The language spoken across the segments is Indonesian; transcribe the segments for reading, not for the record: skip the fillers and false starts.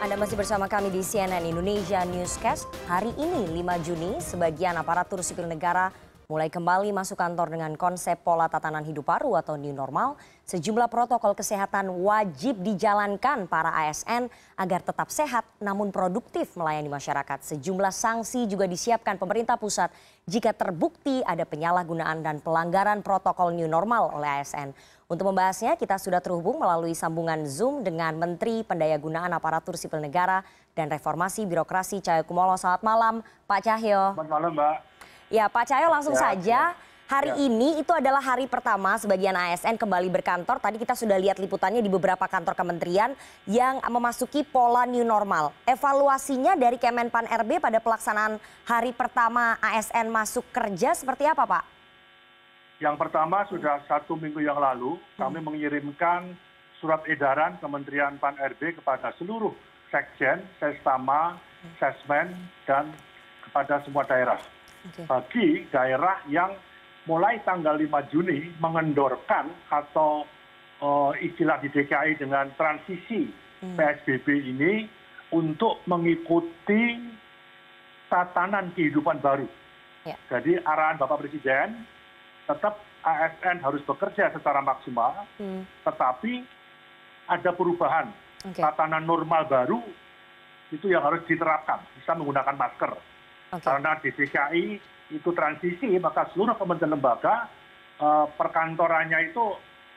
Anda masih bersama kami di CNN Indonesia Newscast. Hari ini 5 Juni, sebagian aparatur sipil negara mulai kembali masuk kantor dengan konsep pola tatanan hidup baru atau new normal. Sejumlah protokol kesehatan wajib dijalankan para ASN agar tetap sehat namun produktif melayani masyarakat. Sejumlah sanksi juga disiapkan pemerintah pusat jika terbukti ada penyalahgunaan dan pelanggaran protokol new normal oleh ASN. Untuk membahasnya, kita sudah terhubung melalui sambungan Zoom dengan Menteri Pendayagunaan Aparatur Sipil Negara dan Reformasi Birokrasi Cahyokumolo. Selamat malam, Pak Cahyo. Selamat malam, Mbak. Ya, Pak Cahyo, langsung saja. Hari ini itu adalah hari pertama sebagian ASN kembali berkantor. Tadi kita sudah lihat liputannya di beberapa kantor kementerian yang memasuki pola new normal. Evaluasinya dari Kemenpan RB pada pelaksanaan hari pertama ASN masuk kerja seperti apa, Pak? Yang pertama sudah 1 minggu yang lalu kami mengirimkan surat edaran Kementerian Pan RB kepada seluruh sekjen, sestama, sesmen, dan kepada semua daerah. Bagi daerah yang mulai tanggal 5 Juni mengendorkan atau istilah di DKI dengan transisi PSBB ini untuk mengikuti tatanan kehidupan baru. Jadi arahan Bapak Presiden tetap ASN harus bekerja secara maksimal, tetapi ada perubahan. Tatanan normal baru itu yang harus diterapkan, bisa menggunakan masker. Karena di DKI itu transisi, maka seluruh kementerian lembaga perkantorannya itu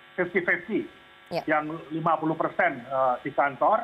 50-50. Yang 50% di kantor,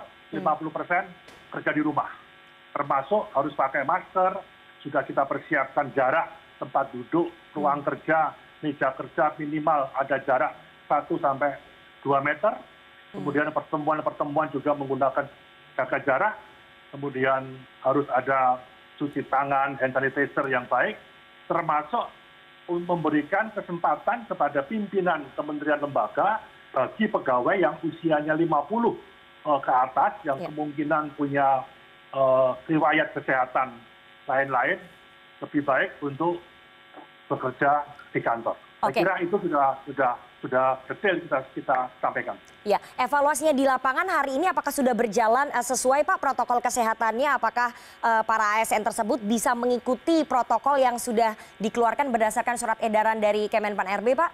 50% kerja di rumah. Termasuk harus pakai masker, sudah kita persiapkan jarak tempat duduk, ruang kerja, meja kerja minimal ada jarak 1 sampai 2 meter. Kemudian pertemuan-pertemuan juga menggunakan jaga jarak. Kemudian harus ada cuci tangan, hand sanitizer yang baik. Termasuk memberikan kesempatan kepada pimpinan kementerian lembaga bagi pegawai yang usianya 50 ke atas, yang kemungkinan punya riwayat kesehatan lain-lain, lebih baik untuk bekerja di kantor. Saya kira itu sudah detail kita sampaikan. Ya, evaluasinya di lapangan hari ini apakah sudah berjalan sesuai, Pak, protokol kesehatannya? Apakah para ASN tersebut bisa mengikuti protokol yang sudah dikeluarkan berdasarkan surat edaran dari Kemenpan RB, Pak?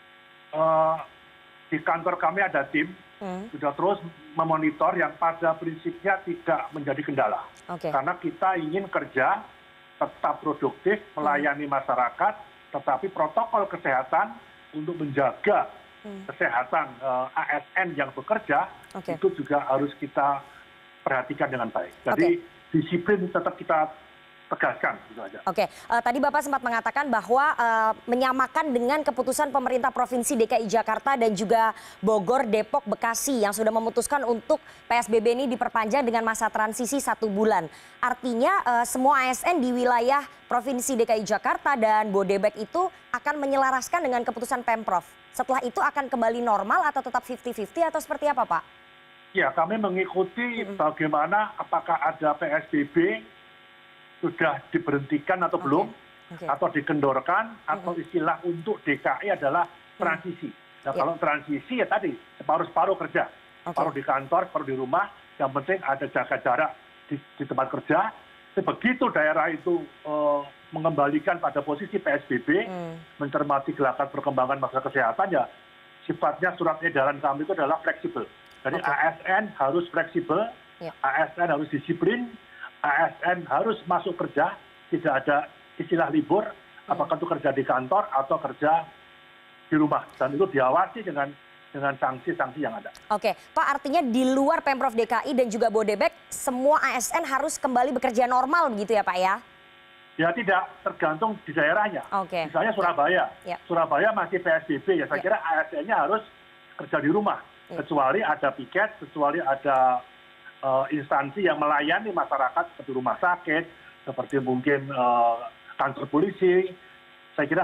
Di kantor kami ada tim, sudah terus memonitor yang pada prinsipnya tidak menjadi kendala. Karena kita ingin kerja tetap produktif, melayani masyarakat, tetapi protokol kesehatan untuk menjaga kesehatan ASN yang bekerja itu juga harus kita perhatikan dengan baik. Jadi disiplin tetap kita tegaskan, gitu aja. Tadi Bapak sempat mengatakan bahwa menyamakan dengan keputusan pemerintah Provinsi DKI Jakarta dan juga Bogor, Depok, Bekasi yang sudah memutuskan untuk PSBB ini diperpanjang dengan masa transisi 1 bulan. Artinya semua ASN di wilayah Provinsi DKI Jakarta dan Bodebek itu akan menyelaraskan dengan keputusan Pemprov. Setelah itu akan kembali normal atau tetap 50-50 atau seperti apa, Pak? Ya, kami mengikuti bagaimana apakah ada PSBB sudah diberhentikan atau belum, atau dikendorkan, atau istilah untuk DKI adalah transisi. Nah, kalau transisi ya tadi separuh-separuh kerja, separuh di kantor, separuh di rumah, yang penting ada jaga jarak di tempat kerja. Begitu daerah itu mengembalikan pada posisi PSBB, mencermati gelagat perkembangan masalah kesehatan, ya sifatnya surat edaran kami itu adalah fleksibel. Jadi ASN harus fleksibel, ASN harus disiplin, ASN harus masuk kerja, tidak ada istilah libur, apakah itu kerja di kantor atau kerja di rumah. Dan itu diawasi dengan sanksi-sanksi yang ada. Pak, artinya di luar Pemprov DKI dan juga Bodebek, semua ASN harus kembali bekerja normal begitu ya, Pak, ya? Ya, tidak, tergantung di daerahnya. Misalnya Surabaya. Surabaya masih PSBB, ya saya kira ASN-nya harus kerja di rumah. Kecuali ada piket, kecuali ada instansi yang melayani masyarakat seperti rumah sakit, seperti mungkin kantor polisi. Saya kira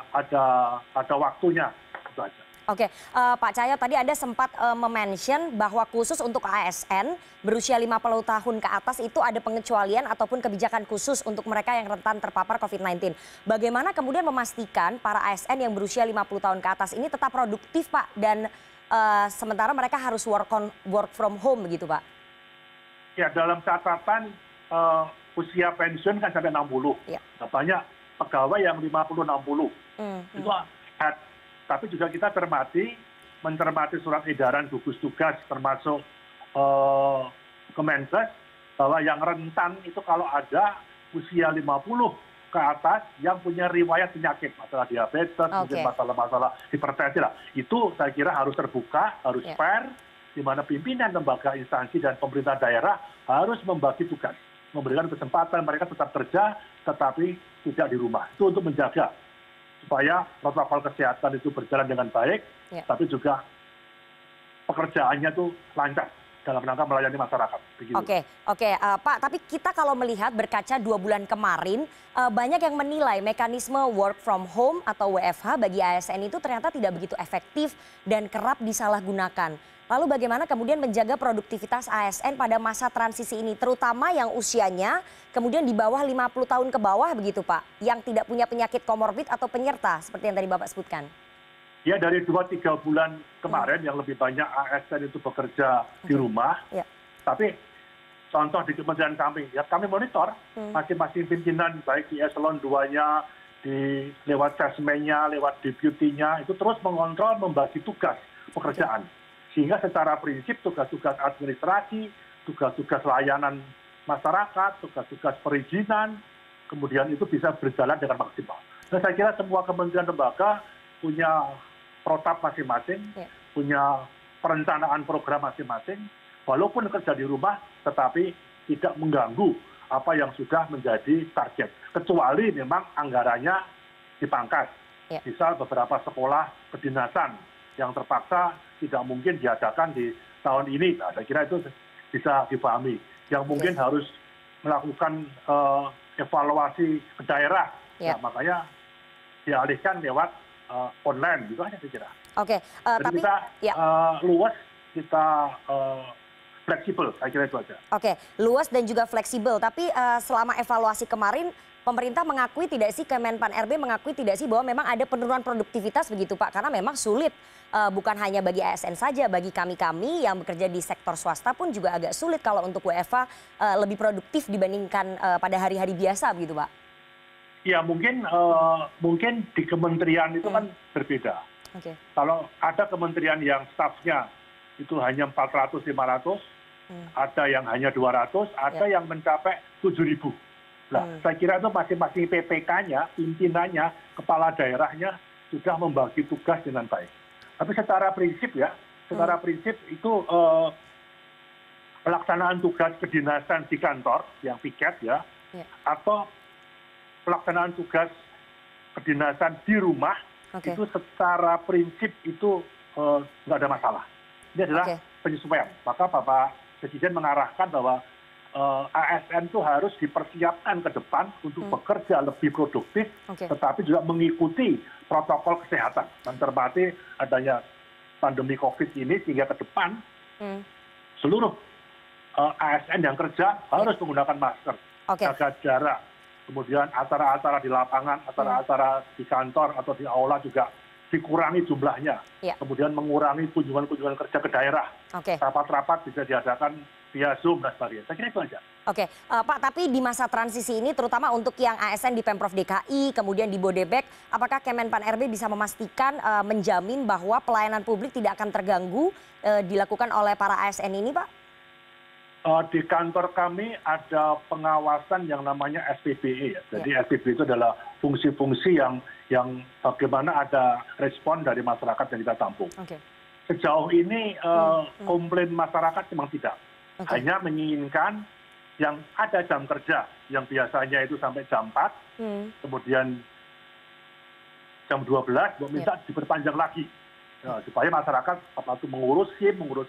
ada waktunya. Itu aja. Pak Cahyo, tadi Anda sempat memention bahwa khusus untuk ASN berusia 50 tahun ke atas itu ada pengecualian ataupun kebijakan khusus untuk mereka yang rentan terpapar COVID-19. Bagaimana kemudian memastikan para ASN yang berusia 50 tahun ke atas ini tetap produktif, Pak, dan sementara mereka harus work from home begitu, Pak? Ya, dalam catatan usia pensiun kan sampai 60. Ya. Nah, banyak pegawai yang 50-60. Itu sehat. Tapi juga kita mencermati surat edaran gugus tugas termasuk Kemenkes bahwa yang rentan itu kalau ada usia 50 ke atas yang punya riwayat penyakit, masalah diabetes, mungkin masalah-masalah hipertensi lah. Itu saya kira harus terbuka, harus fair, di mana pimpinan lembaga, instansi, dan pemerintah daerah harus membagi tugas, memberikan kesempatan mereka tetap kerja, tetapi tidak di rumah. Itu untuk menjaga supaya protokol kesehatan itu berjalan dengan baik, tapi juga pekerjaannya itu lancar dalam rangka melayani masyarakat. Oke, Pak, tapi kita kalau melihat berkaca 2 bulan kemarin, banyak yang menilai mekanisme work from home atau WFH bagi ASN itu ternyata tidak begitu efektif dan kerap disalahgunakan. Lalu bagaimana kemudian menjaga produktivitas ASN pada masa transisi ini, terutama yang usianya kemudian di bawah 50 tahun ke bawah begitu Pak, yang tidak punya penyakit komorbid atau penyerta seperti yang tadi Bapak sebutkan? Ya, dari 2-3 bulan kemarin yang lebih banyak ASN itu bekerja di rumah. Tapi contoh di kementerian kami, ya kami monitor masing-masing pimpinan baik di eselon 2-nya, lewat sesmennya, lewat deputinya, itu terus mengontrol, membagi tugas pekerjaan. Sehingga secara prinsip tugas-tugas administrasi, tugas-tugas layanan masyarakat, tugas-tugas perizinan, kemudian itu bisa berjalan dengan maksimal. Dan saya kira semua kementerian lembaga punya protap masing-masing, punya perencanaan program masing-masing, walaupun kerja di rumah tetapi tidak mengganggu apa yang sudah menjadi target. Kecuali memang anggarannya dipangkas. Misal beberapa sekolah kedinasan yang terpaksa tidak mungkin diadakan di tahun ini. Nah, saya kira itu bisa dipahami. Yang mungkin harus melakukan evaluasi ke daerah. Nah, makanya dialihkan lewat online gitu aja saya kira. Tapi kita luas, kita fleksibel, saya kira itu aja. Luas dan juga fleksibel. Tapi selama evaluasi kemarin, pemerintah mengakui tidak sih, Kemenpan RB mengakui tidak sih bahwa memang ada penurunan produktivitas begitu Pak? Karena memang sulit, bukan hanya bagi ASN saja, bagi kami-kami yang bekerja di sektor swasta pun juga agak sulit kalau untuk WFH lebih produktif dibandingkan pada hari-hari biasa begitu Pak? Ya, mungkin di kementerian itu kan berbeda. Kalau ada kementerian yang stafnya itu hanya 400-500, ada yang hanya 200, ada yang mencapai 7.000. Nah, saya kira itu masing-masing PPK-nya, pimpinannya, kepala daerahnya sudah membagi tugas dengan baik. Tapi secara prinsip itu pelaksanaan tugas kedinasan di kantor yang piket atau pelaksanaan tugas kedinasan di rumah itu secara prinsip itu nggak ada masalah. Ini adalah penyesuaian. Maka Bapak Presiden mengarahkan bahwa ASN itu harus dipersiapkan ke depan untuk bekerja lebih produktif, tetapi juga mengikuti protokol kesehatan. Mencermati adanya pandemi COVID ini sehingga ke depan seluruh ASN yang kerja harus menggunakan masker, jaga jarak. Kemudian acara-acara di lapangan, acara-acara di kantor atau di aula juga dikurangi jumlahnya. Kemudian mengurangi kunjungan-kunjungan kerja ke daerah. Rapat-rapat bisa diadakan via Zoom dan sebagainya. Saya kira itu aja. Pak, tapi di masa transisi ini terutama untuk yang ASN di Pemprov DKI, kemudian di Bodebek, apakah Kemenpan RB bisa memastikan, menjamin bahwa pelayanan publik tidak akan terganggu dilakukan oleh para ASN ini, Pak? Di kantor kami ada pengawasan yang namanya SPBE. Jadi SPBE itu adalah fungsi-fungsi yang bagaimana ada respon dari masyarakat yang kita tampung. Sejauh ini komplain masyarakat memang tidak. Hanya menginginkan yang ada jam kerja yang biasanya itu sampai jam 4, kemudian jam 12, minta diperpanjang lagi. Supaya masyarakat apalagi mengurus SIM, mengurus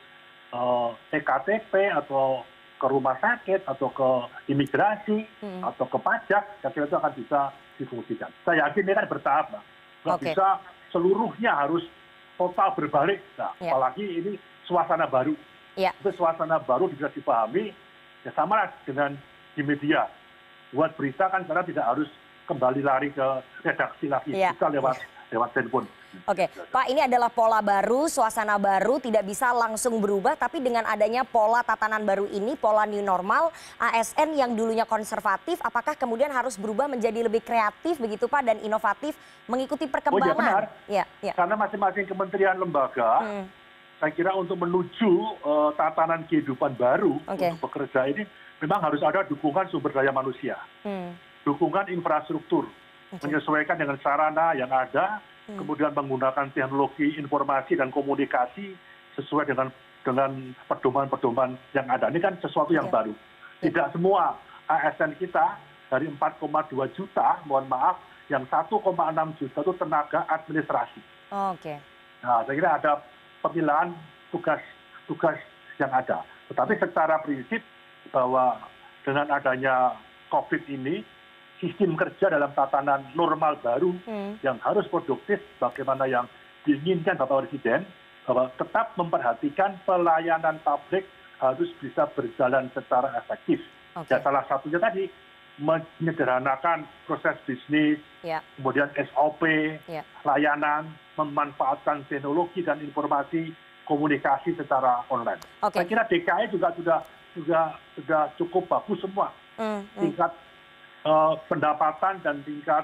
ektp atau ke rumah sakit atau ke imigrasi atau ke pajak, saya kira itu akan bisa difungsikan. Saya yakin ini kan bertahap, Mbak. Nggak bisa seluruhnya harus total berbalik. Nah, apalagi ini suasana baru. Itu suasana baru bisa dipahami, ya sama dengan di media. Buat berita kan karena tidak harus kembali lari ke redaksi lagi, bisa lewat telepon. Oke, Pak, ini adalah pola baru, suasana baru, tidak bisa langsung berubah, tapi dengan adanya pola tatanan baru ini, pola new normal, ASN yang dulunya konservatif, apakah kemudian harus berubah menjadi lebih kreatif begitu Pak, dan inovatif mengikuti perkembangan? Oh iya benar, ya. Karena masing-masing kementerian lembaga, saya kira untuk menuju tatanan kehidupan baru untuk bekerja ini, memang harus ada dukungan sumber daya manusia, dukungan infrastruktur, menyesuaikan dengan sarana yang ada, kemudian menggunakan teknologi informasi dan komunikasi sesuai dengan pedoman-pedoman yang ada. Ini kan sesuatu yang baru. Tidak semua ASN kita dari 4,2 juta, mohon maaf, yang 1,6 juta itu tenaga administrasi. Nah, saya kira ada pemilahan tugas yang ada. Tetapi secara prinsip bahwa dengan adanya COVID ini, sistem kerja dalam tatanan normal baru yang harus produktif, bagaimana yang diinginkan Bapak Presiden, bahwa tetap memperhatikan pelayanan publik harus bisa berjalan secara efektif. Ya, salah satunya tadi menyederhanakan proses bisnis, kemudian SOP, layanan, memanfaatkan teknologi dan informasi komunikasi secara online. Saya kira DKI juga sudah cukup bagus semua, tingkat pendapatan dan tingkat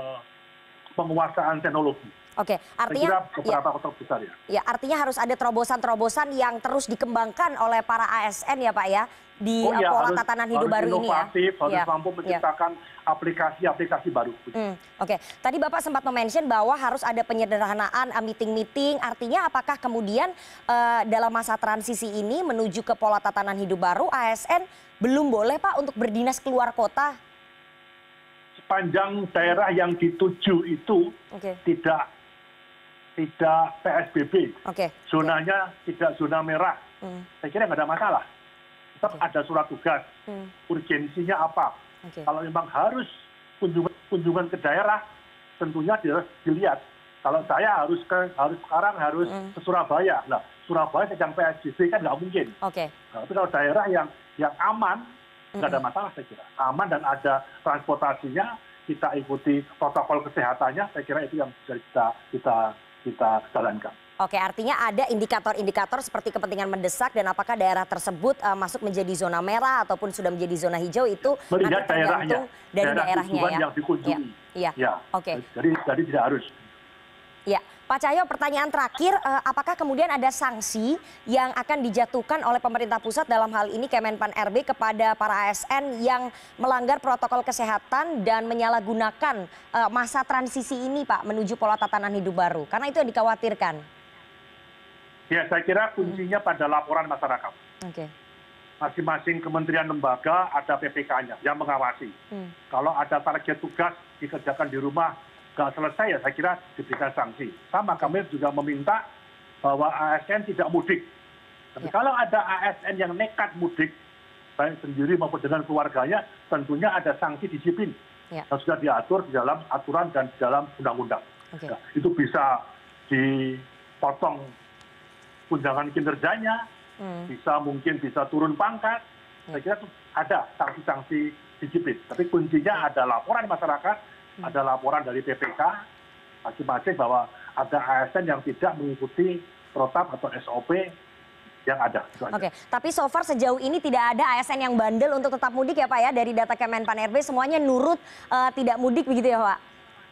penguasaan teknologi. Artinya beberapa kota besar ya. Artinya harus ada terobosan-terobosan yang terus dikembangkan oleh para ASN ya Pak ya di pola tatanan hidup baru ini ya. Harus mampu menciptakan aplikasi baru. Tadi Bapak sempat mention bahwa harus ada penyederhanaan meeting-meeting. Artinya apakah kemudian dalam masa transisi ini menuju ke pola tatanan hidup baru ASN belum boleh Pak untuk berdinas keluar kota? Sepanjang daerah yang dituju itu tidak PSBB, zonanya tidak zona merah, saya kira nggak ada masalah. Tetap ada surat tugas, urgensinya apa. Kalau memang harus kunjungan ke daerah, tentunya dilihat. Kalau saya harus sekarang harus ke Surabaya, nah Surabaya sedang PSBB kan nggak mungkin. Tapi kalau daerah yang aman, nggak ada masalah saya kira. Aman dan ada transportasinya, kita ikuti protokol kesehatannya, saya kira itu yang bisa kita jalankan. Artinya ada indikator-indikator seperti kepentingan mendesak dan apakah daerah tersebut masuk menjadi zona merah ataupun sudah menjadi zona hijau itu melihat nanti tergantung dari daerahnya ya. Yang dikunjungi. Jadi tidak harus. Ya, Pak Cahyo, pertanyaan terakhir, apakah kemudian ada sanksi yang akan dijatuhkan oleh pemerintah pusat dalam hal ini Kemenpan RB kepada para ASN yang melanggar protokol kesehatan dan menyalahgunakan masa transisi ini Pak menuju pola tatanan hidup baru? Karena itu yang dikhawatirkan. Ya, saya kira kuncinya pada laporan masyarakat. Masing-masing kementerian lembaga ada PPK-nya yang mengawasi. Kalau ada target tugas dikerjakan di rumah, nggak selesai ya saya kira diberikan sanksi. Sama kami juga meminta bahwa ASN tidak mudik. Tapi kalau ada ASN yang nekat mudik, baik sendiri maupun dengan keluarganya, tentunya ada sanksi disiplin. Yang sudah diatur di dalam aturan dan di dalam undang-undang. Nah, itu bisa dipotong tunjangan kinerjanya, mungkin bisa turun pangkat. Saya kira itu ada sanksi-sanksi disiplin. Tapi kuncinya ada laporan masyarakat, ada laporan dari PPK masing-masing bahwa ada ASN yang tidak mengikuti protap atau SOP yang ada. Tapi so far sejauh ini tidak ada ASN yang bandel untuk tetap mudik ya Pak ya, dari data Kemenpan RB semuanya nurut tidak mudik begitu ya Pak?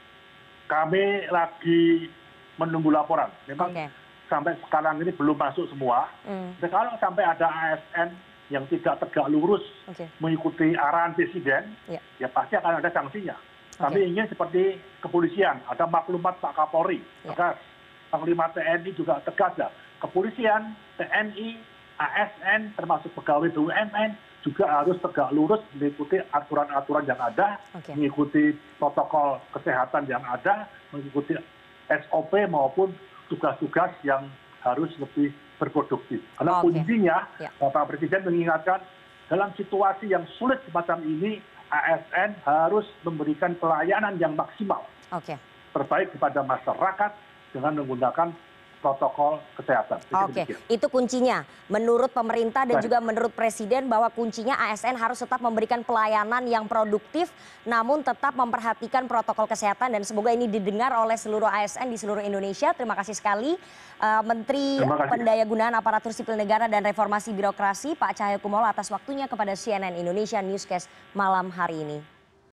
Kami lagi menunggu laporan. Memang sampai sekarang ini belum masuk semua. Dan kalau sampai ada ASN yang tidak tegak lurus mengikuti arahan Presiden, ya pasti akan ada sanksinya. Kami ingin seperti kepolisian, ada maklumat Pak Kapolri, tegas. Panglima TNI juga tegas ya. Kepolisian, TNI, ASN, termasuk pegawai BUMN juga harus tegak lurus mengikuti aturan-aturan yang ada, mengikuti protokol kesehatan yang ada, mengikuti SOP maupun tugas-tugas yang harus lebih berproduktif. Karena kuncinya, Bapak Presiden mengingatkan dalam situasi yang sulit semacam ini, ASN harus memberikan pelayanan yang maksimal, terbaik kepada masyarakat dengan menggunakan protokol kesehatan. Oke, itu kuncinya. Menurut pemerintah dan juga menurut Presiden bahwa kuncinya ASN harus tetap memberikan pelayanan yang produktif, namun tetap memperhatikan protokol kesehatan dan semoga ini didengar oleh seluruh ASN di seluruh Indonesia. Terima kasih sekali Menteri Pendayagunaan Aparatur Sipil Negara dan Reformasi Birokrasi Pak Cahyokumolo atas waktunya kepada CNN Indonesia Newscast malam hari ini.